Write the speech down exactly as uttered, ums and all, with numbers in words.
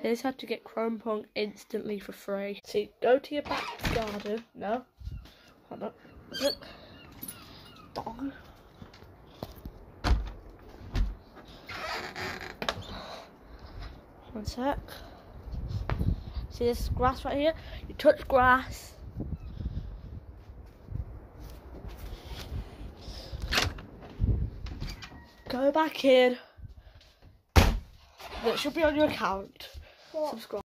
Here's how to get Chrome Pong instantly for free. See, go to your back garden. No. Hold on. Look. Dog. One sec. See this grass right here? You touch grass. Go back in. That should be on your account. What? Subscribe.